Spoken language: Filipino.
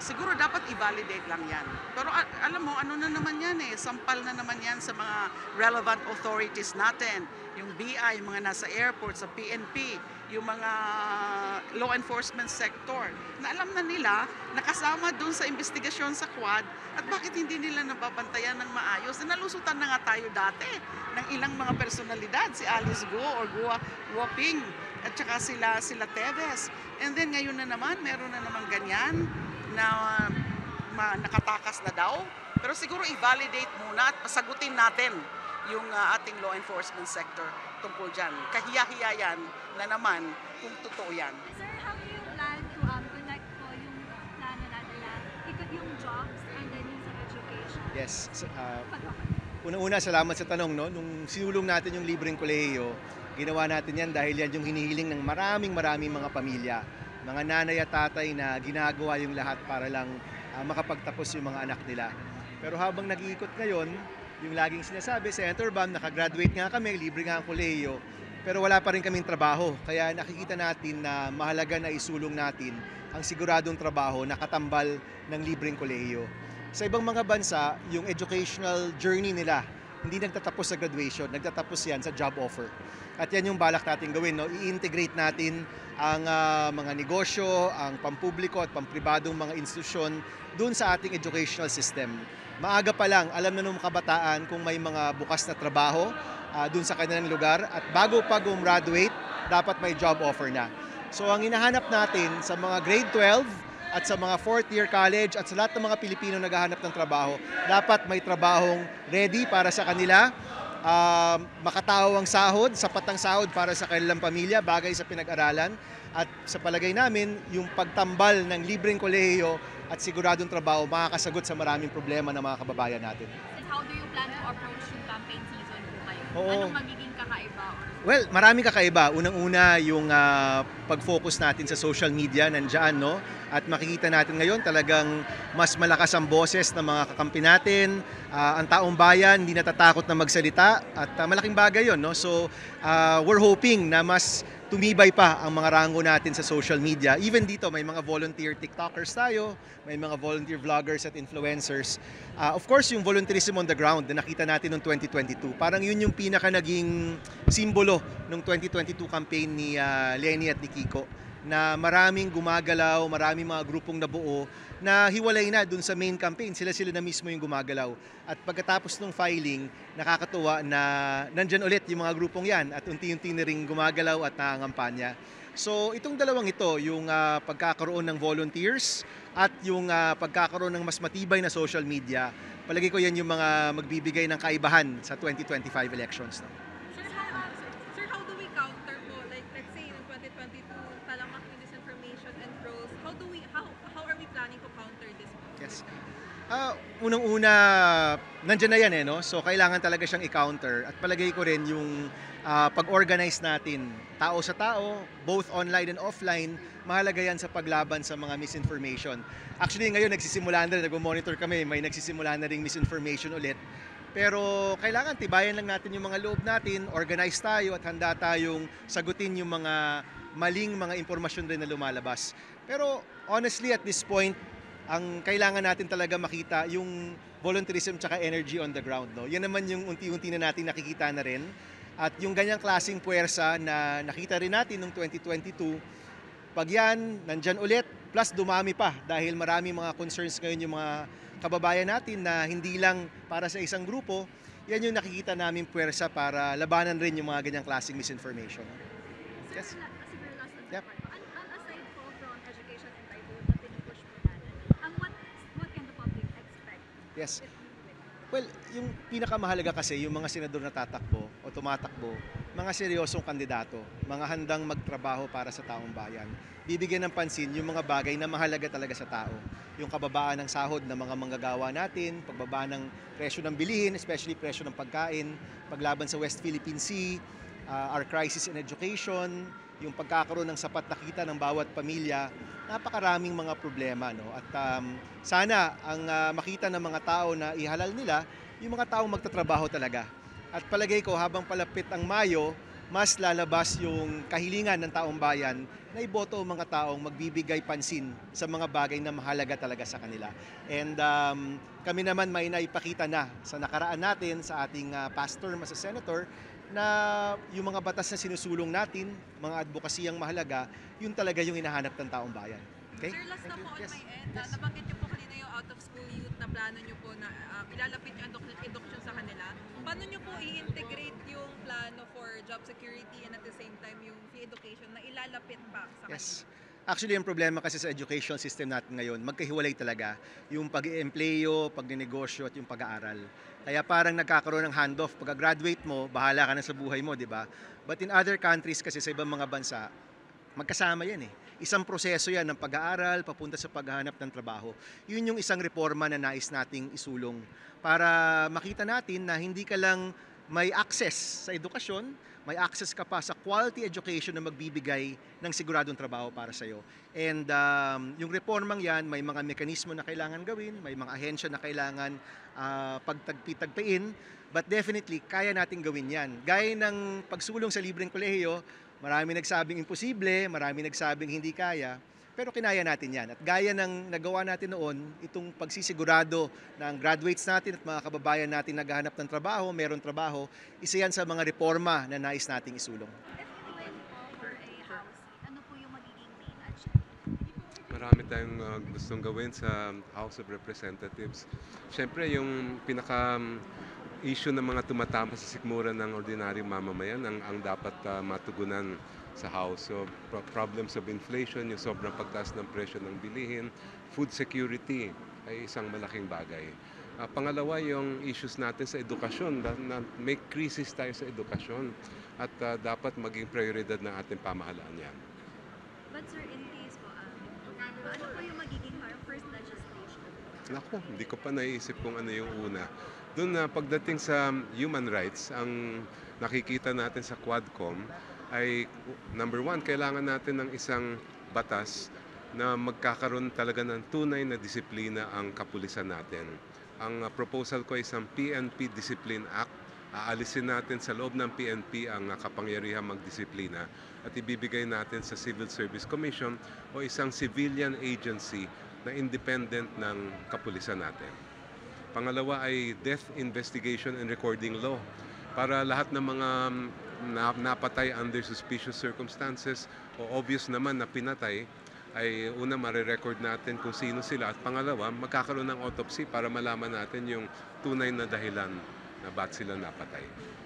siguro dapat i-validate lang yan. Pero alam mo, ano na naman yan eh, sampal na naman yan sa mga relevant authorities natin. Yung BI, yung mga nasa airport, sa PNP, yung mga law enforcement sector, na alam na nila, nakasama dun sa investigasyon sa Quad, at bakit hindi nila nababantayan ng maayos. Nalusutan na nga tayo dati ng ilang mga personalidad, si Alice Go or Guo Ping, at saka sila Teves. And then ngayon na naman, meron na naman ganyan na nakatakas na daw. Pero siguro i-validate muna at pasagutin natin yung ating law enforcement sector tungkol dyan. Kahiya-hiya yan na naman kung totoo yan. Sir, how do you plan to connect po yung plano natin na ikot yung jobs and then yung sa education? Yes. Una-una, salamat sa tanong. No? Nung sinulong natin yung libreng kolehiyo, ginawa natin yan dahil yan yung hinihiling ng maraming mga pamilya. Mga nanay at tatay na ginagawa yung lahat para lang makapagtapos yung mga anak nila. Pero habang nag-iikot ngayon, yung laging sinasabi, Senator Bam, nakagraduate nga kami, libre nga ang kolehiyo, pero wala pa rin kaming trabaho. Kaya nakikita natin na mahalaga na isulong natin ang siguradong trabaho na katambal ng libreng kolehiyo. Sa ibang mga bansa, yung educational journey nila, hindi nagtatapos sa graduation, nagtatapos yan sa job offer. At yan yung balak natin gawin, no? I-integrate natin ang mga negosyo, ang pampubliko at pampribadong mga institusyon dun sa ating educational system. Maaga pa lang, alam na ng kabataan kung may mga bukas na trabaho dun sa kanilang lugar at bago pa gumraduate, dapat may job offer na. So ang hinahanap natin sa mga grade 12 at sa mga 4th year college at sa lahat ng mga Pilipino naghahanap ng trabaho, dapat may trabahong ready para sa kanila, makatao ang sahod, sapat ang sahod para sa kanilang pamilya, bagay sa pinag-aralan. At sa palagay namin, yung pagtambal ng libreng kolehiyo at siguradong trabaho makakasagot sa maraming problema ng mga kababayan natin. And how do you plan to approach yung campaign season po kayo? Oo. Anong magiging kakaiba? Well, maraming kakaiba. Unang-una, yung pag-focus natin sa social media nandyan, no? At makikita natin ngayon talagang mas malakas ang boses ng mga kakampi natin. Ang taong bayan hindi natatakot na magsalita at malaking bagay yon, no? So, we're hoping na mas tumibay pa ang mga rango natin sa social media. Even dito, may mga volunteer TikTokers tayo, may mga volunteer vloggers at influencers. Of course, yung volunteerism on the ground na nakita natin noong 2022, parang yun yung pinaka naging simbolo ng 2022 campaign ni Lenny at ni Kiko, na maraming gumagalaw, maraming mga grupong nabuo na hiwalay na dun sa main campaign. Sila na mismo yung gumagalaw. At pagkatapos ng filing, nakakatuwa na nandyan ulit yung mga grupong yan at unti-unti na rin gumagalaw at nangangampanya. So itong dalawang ito, yung pagkakaroon ng volunteers at yung pagkakaroon ng mas matibay na social media, palagi ko yan yung mga magbibigay ng kaibahan sa 2025 elections. No? Sir, how do we counter po? Like, let's say, in 2022, talamak yung disinformation and trolls. How are we planning to counter this? Yes. Unang-una, nandyan na yan eh, no? So, kailangan talaga siyang i-counter. At palagay ko rin yung pag-organize natin, tao sa tao, both online and offline, mahalaga yan sa paglaban sa mga misinformation. Actually, ngayon nagsisimula na rin, nag-monitor kami, may nagsisimula na rin misinformation ulit. Pero kailangan tibayan lang natin yung mga loob natin, organize tayo at handa tayong sagutin yung mga maling mga impormasyon rin na lumalabas. Pero honestly at this point, ang kailangan natin talaga makita yung volunteerism tsaka energy on the ground. No? Yan naman yung unti-unti na natin nakikita na rin. At yung ganyang klaseng puwersa na nakita rin natin noong 2022, pag yan, nandyan ulit, plus dumami pa dahil marami mga concerns ngayon yung mga kababayan natin na hindi lang para sa isang grupo, yan yung nakikita namin puwersa para labanan rin yung mga ganyang klaseng misinformation. Yes? Siguro last na Yep. aside po from education and livelihood na pinupush po natin, what can the public expect? Yes. Well, yung pinakamahalaga kasi, yung mga senador na tatakbo o tumatakbo, mga seryosong kandidato, mga handang magtrabaho para sa taong bayan. Bibigyan ng pansin yung mga bagay na mahalaga talaga sa tao. Yung kababaan ng sahod ng mga manggagawa natin, pagbaba ng presyo ng bilihin, especially presyo ng pagkain, paglaban sa West Philippine Sea, our crisis in education, yung pagkakaroon ng sapat na kita ng bawat pamilya, napakaraming mga problema. No? At sana ang makita ng mga tao na ihalal nila, yung mga taong magtatrabaho talaga. At palagay ko habang palapit ang Mayo, mas lalabas yung kahilingan ng taong bayan na iboto ang mga taong magbibigay pansin sa mga bagay na mahalaga talaga sa kanila. And kami naman may naipakita na sa nakaraan natin sa ating past term as a senator na yung mga batas na sinusulong natin, mga advokasiyang mahalaga, yun talaga yung hinahanap ng taong bayan. Okay? Sir, last na Thank you. po on Yes. my end. Yes. Nabanggit niyo po kanina yung out-of-school youth na plano niyo po na ilalapit yung education sa kanila. Paano niyo po i-integrate yung plano for job security and at the same time yung free education na ilalapit pa sa Yes. Actually, yung problema kasi sa education system natin ngayon, magkahiwalay talaga yung pag-i-empleyo, pag-negosyo at yung pag-aaral. Kaya parang nagkakaroon ng handoff. Pagka-graduate mo, bahala ka na sa buhay mo, di ba? But in other countries kasi sa ibang mga bansa, magkasama yan eh. Isang proseso yan ng pag-aaral, papunta sa paghahanap ng trabaho. Yun yung isang reforma na nais nating isulong para makita natin na hindi ka lang may access sa edukasyon, may access ka pa sa quality education na magbibigay ng siguradong trabaho para sa'yo. And yung reformang yan, may mga mekanismo na kailangan gawin, may mga ahensya na kailangan pagtagpi-tagpiin, but definitely, kaya natin gawin yan. Gaya ng pagsulong sa libreng kolehiyo, marami nagsabing imposible, marami nagsabing hindi kaya, pero kinaya natin yan. At gaya ng nagawa natin noon, itong pagsisigurado ng graduates natin at mga kababayan natin naghahanap ng trabaho, meron trabaho, isa yan sa mga reforma na nais nating isulong. If you win po for a house, ano po yung magiging main agenda? Marami tayong gustong gawin sa House of Representatives. Siyempre, yung issue ng mga tumatama sa sikmura ng ordinaryong mamamayan ang dapat matugunan sa House. So, problems of inflation, yung sobrang pagtaas ng presyo ng bilihin, food security ay isang malaking bagay. Pangalawa, yung issues natin sa edukasyon. May crisis tayo sa edukasyon at dapat maging prioridad ng ating pamahalaan yan. But sir, in case po, ano po yung magiging parang first legislation? Naku, hindi ko pa naiisip kung ano yung una. Doon na pagdating sa human rights, ang nakikita natin sa Quadcom ay number one, kailangan natin ng isang batas na magkakaroon talaga ng tunay na disiplina ang kapulisan natin. Ang proposal ko ay isang PNP Discipline Act. Aalisin natin sa loob ng PNP ang kapangyarihang magdisiplina at ibibigay natin sa Civil Service Commission o isang civilian agency na independent ng kapulisan natin. Pangalawa ay Death Investigation and Recording Law para lahat ng mga napatay under suspicious circumstances o obvious naman na pinatay ay una marirecord natin kung sino sila at pangalawa magkakaroon ng autopsy para malaman natin yung tunay na dahilan na ba't sila napatay.